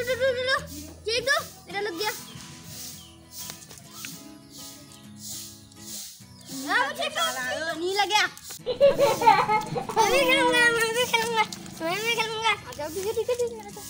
ये दो मेरा लग गया। नहीं लग गया। मैं भी खेलूंगा, मैं भी खेलूंगा, मैं भी खेलूंगा। आ जाओ, ठीक है ठीक है ठीक है।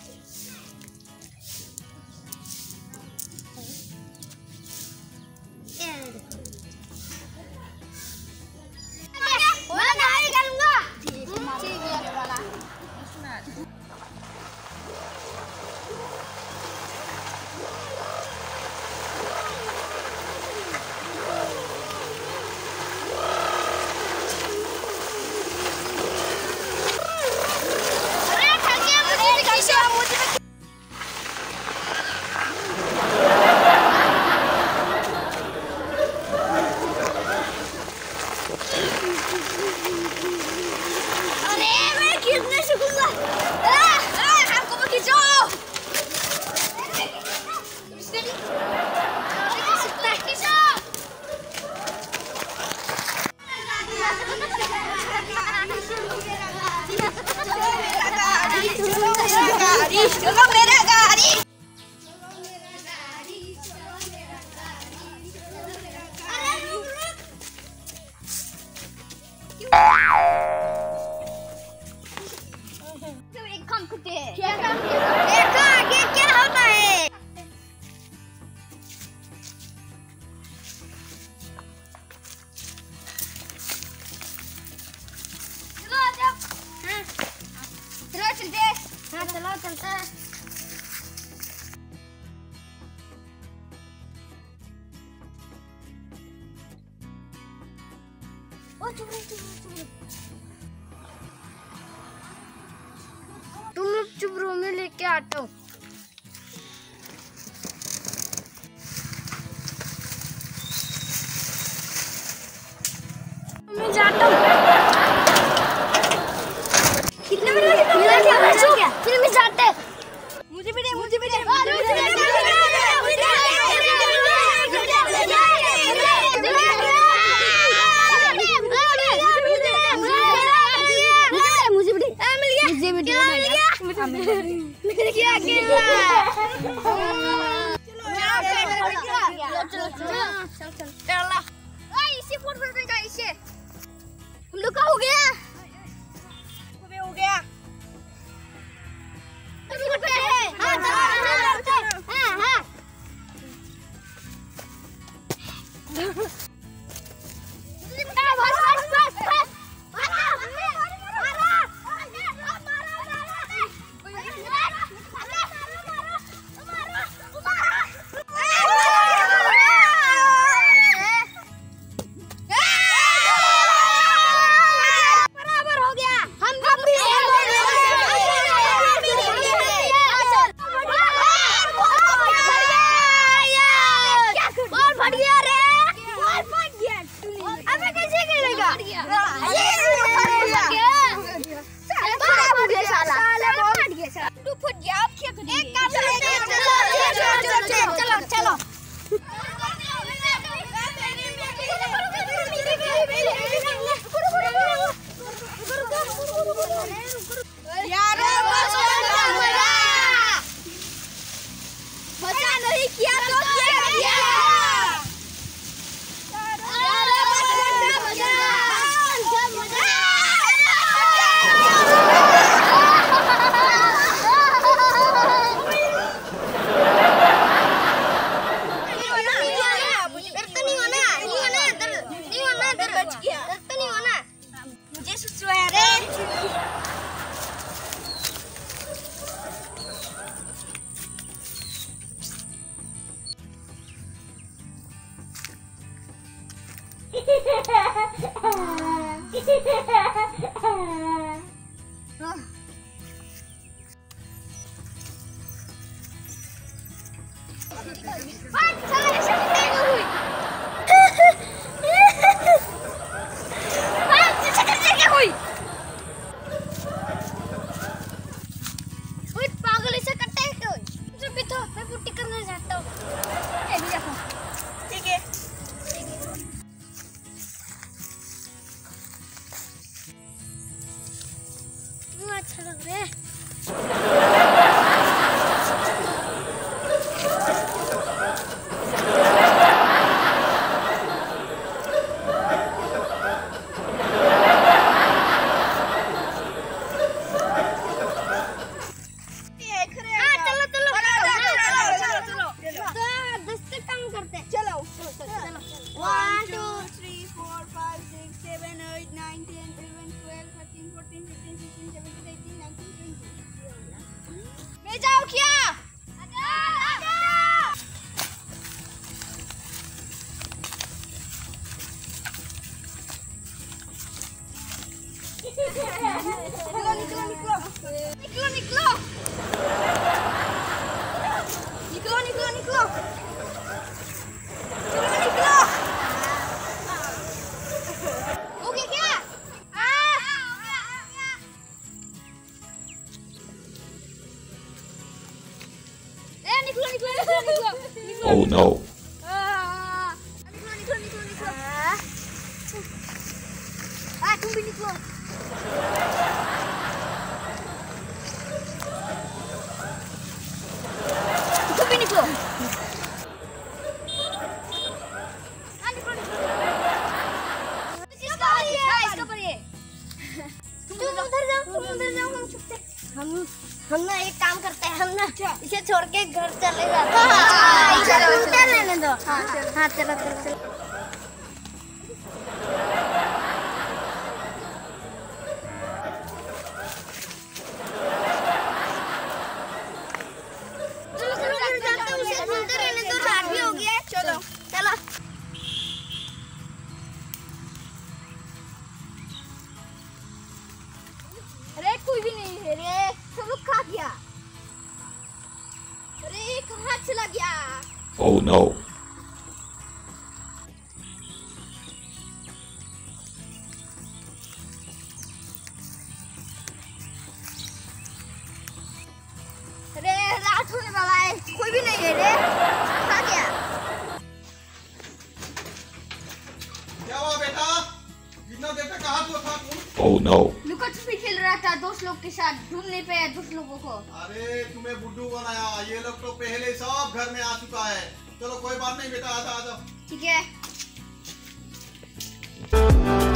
चलता है। ओ चुप रहो। तुम लोग चुप रहो, मैं लेके आता हूँ। मैं जाता हूँ। कितने मिनट लगे? फिर मैं जाते। मुझे भी दे, मुझे भी दे। इसे फोन कर देगा इसे। हम लोग का हो गया। हो गया। अच्छा लग रहा है। निकलो निकलो निकलो निकलो निकलो निकलो। हो गया क्या? निकलो निकलो निकलो निकलो। Oh no. निकलो निकलो निकलो निकलो। तुम भी निकलो। तुम भी निकलो। इसका पर ये। तुम उधर जाओ हम छुपते। हम ना एक काम करते हैं, हम ना इसे छोड़ के घर चले जाते हैं। चलो लेने दो। हाँ चलो चलो चलो। चलो चलो। अरे कोई भी नहीं है रे, सब लोग खा गया। अरे कहाँ चला गया? Oh no. अरे रात होने वाला है, कोई भी नहीं है रे, खा गया। क्या हुआ बेटा? इतना देर तक कहाँ था तुम? Oh no. लुका छुपी खेल रहा था दोस्त लोग के साथ, ढूंढ नहीं पाया दोस्त लोगों को। अरे तुम्हें बुड्ढू बनाया, ये लोग तो पहले सब घर में आ चुका है। चलो कोई बात नहीं बेटा, आ जाओ आ जाओ। ठीक है।